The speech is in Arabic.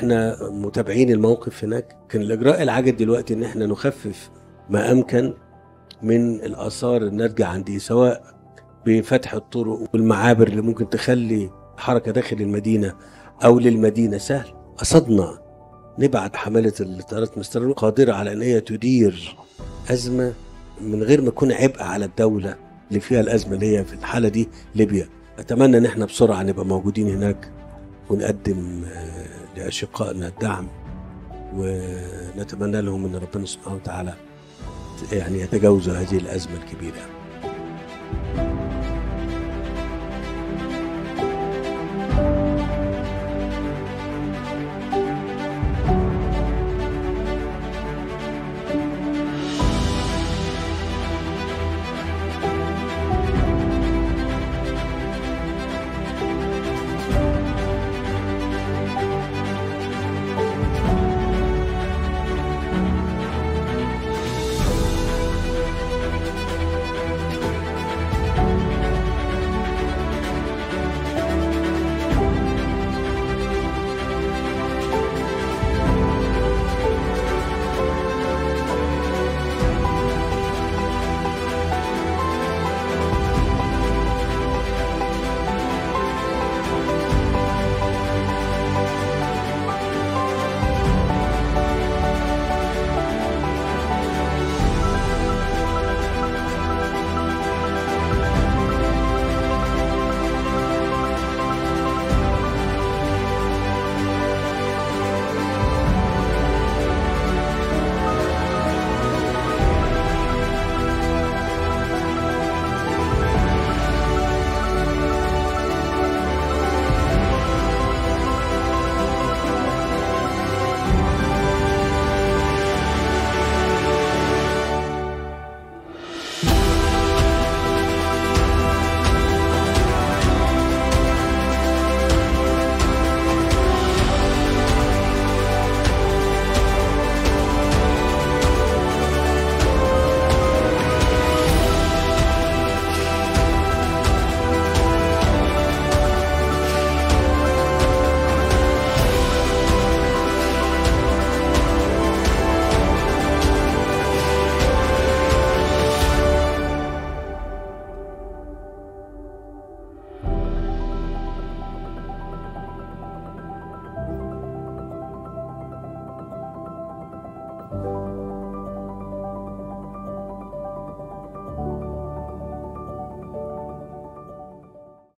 واحنا متابعين الموقف هناك، كان الاجراء العاجل دلوقتي ان احنا نخفف ما امكن من الاثار الناتجه عن دي، سواء بفتح الطرق والمعابر اللي ممكن تخلي حركه داخل المدينه او للمدينه سهل. قصدنا نبعت حمله الطيارات مستر قادره على ان هي تدير ازمه من غير ما يكون عبء على الدوله اللي فيها الازمه، اللي هي في الحاله دي ليبيا. اتمنى ان احنا بسرعه نبقى موجودين هناك ونقدم لاشقائنا الدعم، ونتمنى لهم ان ربنا سبحانه وتعالى يعني يتجاوزوا هذه الازمه الكبيره.